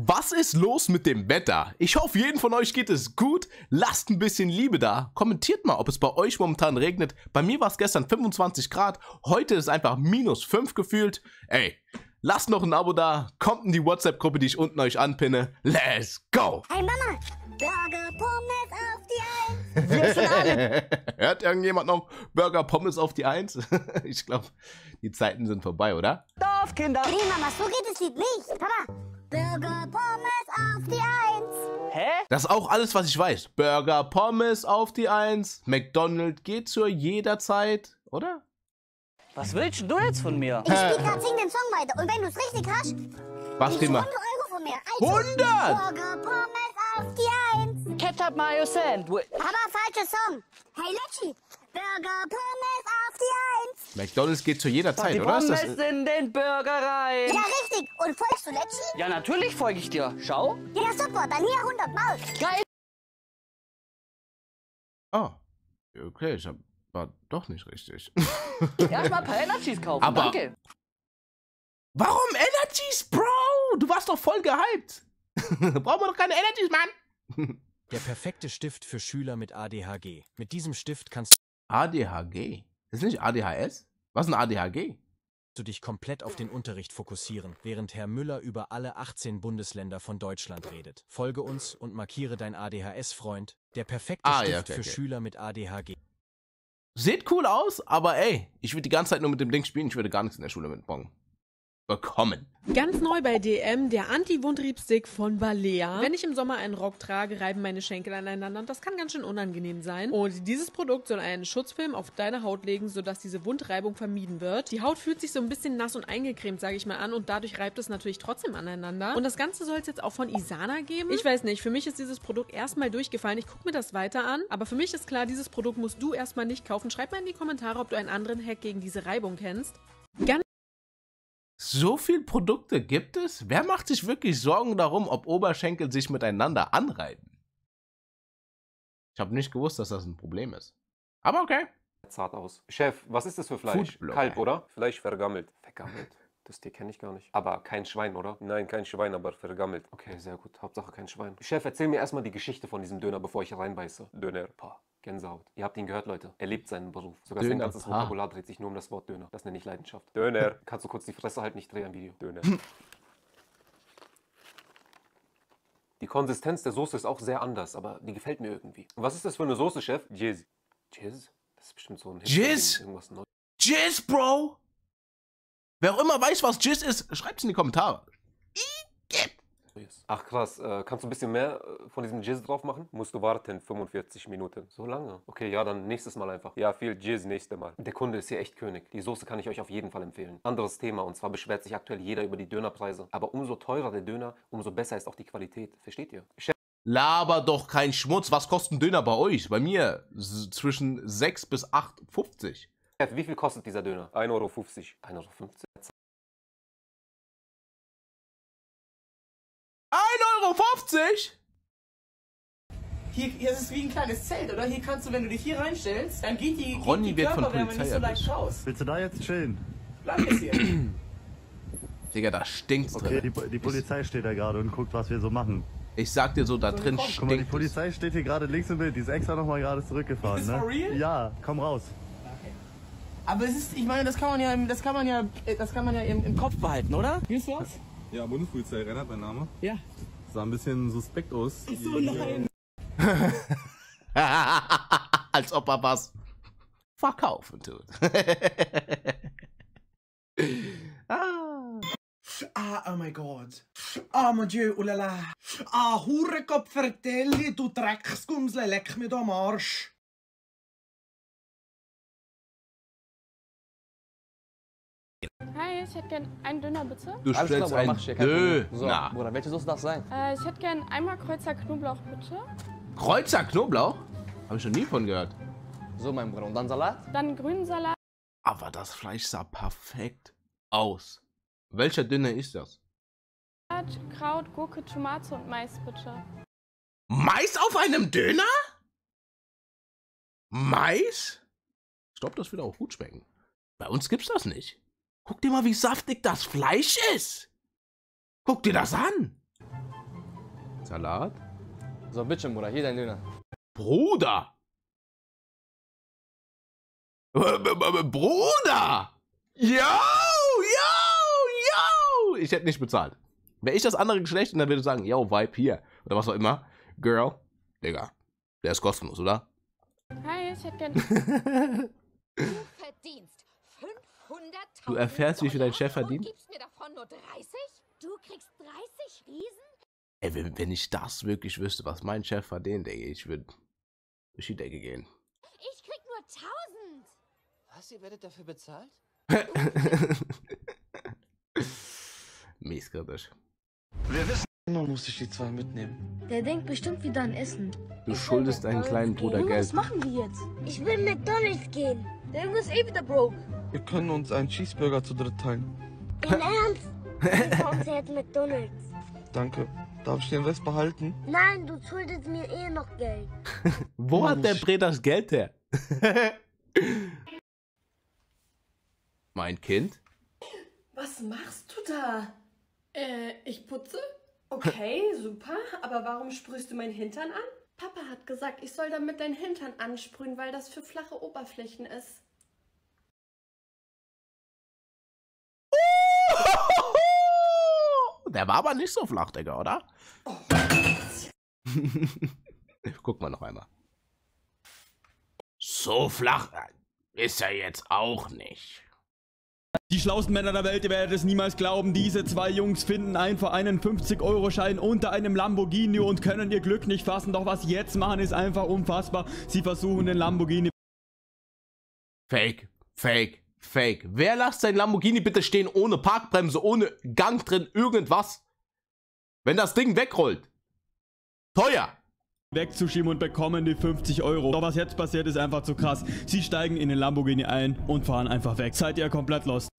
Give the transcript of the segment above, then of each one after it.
Was ist los mit dem Wetter? Ich hoffe, jedem von euch geht es gut. Lasst ein bisschen Liebe da. Kommentiert mal, ob es bei euch momentan regnet. Bei mir war es gestern 25 Grad. Heute ist einfach -5 gefühlt. Ey, lasst noch ein Abo da. Kommt in die WhatsApp-Gruppe, die ich unten euch anpinne. Let's go! Hey Mama, Burger Pommes auf die 1. Wir sind alle. Hört irgendjemand noch Burger Pommes auf die 1? Ich glaube, die Zeiten sind vorbei, oder? Dorfkinder. Nee, Mama, so geht das Lied nicht. Papa, Burger Pommes auf die 1. Hä? Das ist auch alles, was ich weiß. Burger Pommes auf die 1. McDonald's geht zur jeder Zeit, oder? Was willst du jetzt von mir? Ich spiel grad, sing den Song weiter. Und wenn du es richtig hast, Was kriegst kriegen du wir? 100 Euro von mir. 100! Burger Pommes auf die 1. Ketchup Mayo Sandwich. Papa, falscher Song. Hey Letschi, Burger Pommes auf die 1. McDonald's geht zu jeder Zeit, Die oder? Ist Pommes das, in den Burger rein. Ja, richtig. Und folgst du Letschi? Ja, natürlich folge ich dir. Schau. Ja, super. Dann hier 100 Mal. Geil. oh, okay, war doch nicht richtig. Erstmal ein paar Energies kaufen. Aber- Danke. Warum Energies, Bro? Du warst doch voll gehypt. Brauchen wir doch keine Energies, Mann. Der perfekte Stift für Schüler mit ADHG. Mit diesem Stift kannst ADHG? Ist nicht ADHS? Was ist ein ADHG? du dich komplett auf den Unterricht fokussieren, während Herr Müller über alle 18 Bundesländer von Deutschland redet. Folge uns und markiere dein ADHS-Freund. Der perfekte Ah, Stift ja, okay, für okay. Schüler mit ADHG. Sieht cool aus, aber ey, ich würde die ganze Zeit nur mit dem Ding spielen. Ich würde gar nichts in der Schule mitbekommen. Bekommen. Ganz neu bei DM, der Anti-Wundtriebstick von Balea. Wenn ich im Sommer einen Rock trage, reiben meine Schenkel aneinander und das kann ganz schön unangenehm sein. Und dieses Produkt soll einen Schutzfilm auf deine Haut legen, sodass diese Wundreibung vermieden wird. Die Haut fühlt sich so ein bisschen nass und eingecremt, sage ich mal, an und dadurch reibt es natürlich trotzdem aneinander. Und das Ganze soll es jetzt auch von Isana geben. Ich weiß nicht, für mich ist dieses Produkt erstmal durchgefallen. Ich gucke mir das weiter an, aber für mich ist klar, dieses Produkt musst du erstmal nicht kaufen. Schreib mal in die Kommentare, ob du einen anderen Hack gegen diese Reibung kennst. So viel Produkte gibt es? Wer macht sich wirklich Sorgen darum, ob Oberschenkel sich miteinander anreiben? Ich habe nicht gewusst, dass das ein Problem ist. Aber okay. Zart aus. Chef, was ist das für Fleisch? Foodblogger. Kalb, oder? Fleisch vergammelt. Vergammelt? Das Tier kenne ich gar nicht. Aber kein Schwein, oder? Nein, kein Schwein, aber vergammelt. Okay, sehr gut. Hauptsache kein Schwein. Chef, erzähl mir erstmal die Geschichte von diesem Döner, bevor ich reinbeiße. Döner. Pah. Gänsehaut. Ihr habt ihn gehört, Leute. Er liebt seinen Beruf. Sogar sein Döner, ganzes pah. Vokabular dreht sich nur um das Wort Döner. Das nenne ich Leidenschaft. Döner. Kannst du kurz die Fresse halten? Ich drehe ein Video. Döner. Die Konsistenz der Soße ist auch sehr anders, aber die gefällt mir irgendwie. Und was ist das für eine Soße, Chef? Jizz. Jizz? Das ist bestimmt so ein Jizz? Irgendwas Neues. Jizz, Bro! Wer auch immer weiß, was Jizz ist, schreibt es in die Kommentare. Ach krass, kannst du ein bisschen mehr von diesem Jizz drauf machen? Musst du warten, 45 Minuten. So lange? Okay, ja, dann nächstes Mal einfach. Ja, viel Jizz nächste Mal. Der Kunde ist hier echt König. Die Soße kann ich euch auf jeden Fall empfehlen. Anderes Thema, und zwar beschwert sich aktuell jeder über die Dönerpreise. Aber umso teurer der Döner, umso besser ist auch die Qualität. Versteht ihr? Chef, Laber doch kein Schmutz. Was kostet ein Döner bei euch? Bei mir zwischen 6 bis 8,50. wie viel kostet dieser Döner? 1,50 Euro. 1,50 Euro? 1,50 €? Hier ist es wie ein kleines Zelt, oder? Hier kannst du, wenn du dich hier reinstellst, dann geht die Ronny wird von Körperwärme Polizei nicht so leicht erwischt. raus. Willst du da jetzt chillen? Bleib jetzt hier. Digga, da stinkt's Okay, drin. die Polizei steht da gerade und guckt, was wir so machen. Ich sag dir so, da drin Guck mal, Guck mal, die stinkt es. Polizei steht hier gerade links im Bild. Die ist extra nochmal gerade zurückgefahren, Ist ne? for real? Ja, komm raus. Aber es ist, ich meine, das kann man ja im Kopf behalten, oder? Wie ist was? Ja, Bundespolizei, Reinhard, mein Name. Ja. Sah ein bisschen suspekt aus. So, nein. Als ob er was verkaufen tut. Ah, oh mein Gott. Ah, mon Dieu, oh la la. Ah, Hurekopf, vertelli, du Drecksgumsle, leck mir da am Arsch. Hi, ich hätte gern einen Döner, bitte. Du Alles klar, stellst Bruder, ein mach ich dir, kein Problem. So, Döner. Bruder, welche Soße darf es sein? Ich hätte gern einmal Kreuzer Knoblauch, bitte. Kreuzer Knoblauch? Habe ich noch nie von gehört. So, mein Bruder. Und dann Salat? Dann grünen Salat. Aber das Fleisch sah perfekt aus. Welcher Döner ist das? Kraut, Gurke, Tomate und Mais, bitte. Mais auf einem Döner? Mais? Ich glaube, das wird auch gut schmecken. Bei uns gibt's das nicht. Guck dir mal, wie saftig das Fleisch ist. Guck dir das an. Salat. So, bitteschön, Bruder. Hier dein Döner. Bruder! Bruder! Yo! Ich hätte nicht bezahlt. Wäre ich das andere Geschlecht und dann würde ich sagen, yo, Vibe hier. Oder was auch immer. Girl. Digga. Der ist kostenlos, oder? Hi, ich hätte gern... Du verdienst 500.000 Du erfährst, wie viel dein Chef verdient? und gibst mir davon nur 30? Du kriegst 30 Riesen? Ey, wenn ich das wirklich wüsste, was mein Chef verdient, Digga, ich würde durch die Decke gehen. Ich krieg nur 1000. Was, ihr werdet dafür bezahlt? Mies kritisch. Immer muss ich die zwei mitnehmen. Der denkt bestimmt wieder an Essen. Du schuldest deinen kleinen Bruder Geld. Was machen wir jetzt? Ich will McDonald's gehen. Der Junge ist eh wieder broke. Wir können uns einen Cheeseburger zu dritt teilen. Im Ernst? Komm, sie hat McDonald's. Danke. Darf ich den Rest behalten? Nein, du schuldest mir eh noch Geld. Wo hat der Bre das Geld her? Mein Kind? Was machst du da? Ich putze. Okay, super. Aber warum sprühst du meinen Hintern an? Papa hat gesagt, ich soll damit deinen Hintern ansprühen, weil das für flache Oberflächen ist. Der war aber nicht so flach, Digga, oder? Oh. Guck mal noch einmal. So flach ist er jetzt auch nicht. Die schlauesten Männer der Welt, ihr werdet es niemals glauben, diese zwei Jungs finden einfach einen 50-Euro-Schein unter einem Lamborghini und können ihr Glück nicht fassen. Doch was sie jetzt machen, ist einfach unfassbar. Sie versuchen den Lamborghini... Fake, fake, fake. Wer lässt sein Lamborghini bitte stehen ohne Parkbremse, ohne Gang drin, irgendwas? Wenn das Ding wegrollt. Teuer. Wegzuschieben und bekommen die 50 Euro. Doch was jetzt passiert, ist einfach zu krass. Sie steigen in den Lamborghini ein und fahren einfach weg. Seid ihr komplett lost.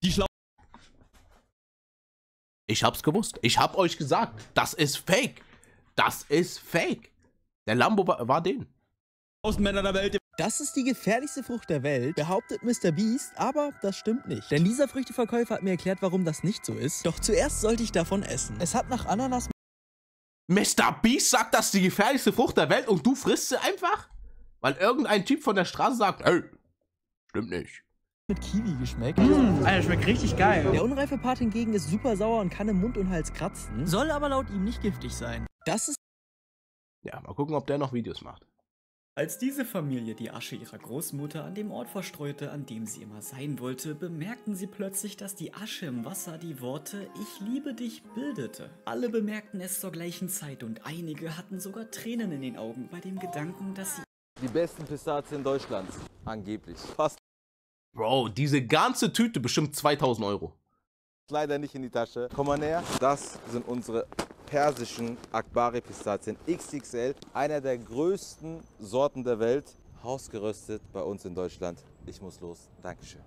Ich hab's gewusst. Ich hab euch gesagt, das ist fake. Das ist fake. Der Lambo war den. Männer der Welt. Das ist die gefährlichste Frucht der Welt, behauptet Mr. Beast, aber das stimmt nicht. Denn dieser Früchteverkäufer hat mir erklärt, warum das nicht so ist. Doch zuerst sollte ich davon essen. Es hat nach Ananas... Mr. Beast sagt, das ist die gefährlichste Frucht der Welt und du frisst sie einfach? Weil irgendein Typ von der Straße sagt, ey, stimmt nicht. Mit Kiwi geschmeckt. Alter, schmeckt richtig geil. Der unreife Part hingegen ist super sauer und kann im Mund und Hals kratzen. Soll aber laut ihm nicht giftig sein. Das ist... Ja, mal gucken, ob der noch Videos macht. Als diese Familie die Asche ihrer Großmutter an dem Ort verstreute, an dem sie immer sein wollte, bemerkten sie plötzlich, dass die Asche im Wasser die Worte „Ich liebe dich“ bildete. Alle bemerkten es zur gleichen Zeit und einige hatten sogar Tränen in den Augen bei dem Gedanken, dass sie die besten Pistazien Deutschlands, angeblich. Passt Bro, diese ganze Tüte bestimmt 2000 Euro. Leider nicht in die Tasche. Komm mal näher. Das sind unsere persischen Akbari Pistazien XXL. Einer der größten Sorten der Welt. Hausgeröstet bei uns in Deutschland. Ich muss los. Dankeschön.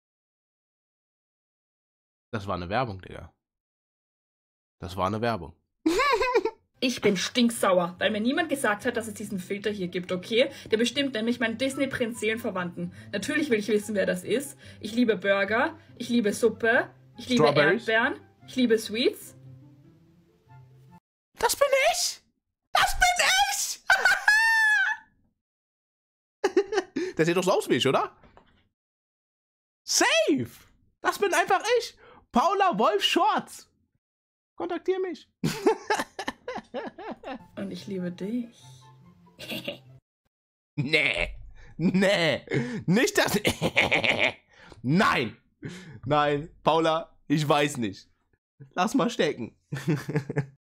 Das war eine Werbung, Digga. Das war eine Werbung. Ich bin stinksauer, weil mir niemand gesagt hat, dass es diesen Filter hier gibt, okay? Der bestimmt nämlich meinen Disney-Prinz-Seelenverwandten. Natürlich will ich wissen, wer das ist. Ich liebe Burger, ich liebe Suppe, ich liebe Erdbeeren, ich liebe Sweets. Das bin ich! Das bin ich! Der sieht doch so aus wie ich, oder? Safe! Das bin einfach ich! Paula Wolf Shorts! Kontaktier mich! Und ich liebe dich. Nee! Nee! Nicht das! Nein! Nein, Paula, ich weiß nicht. Lass mal stecken.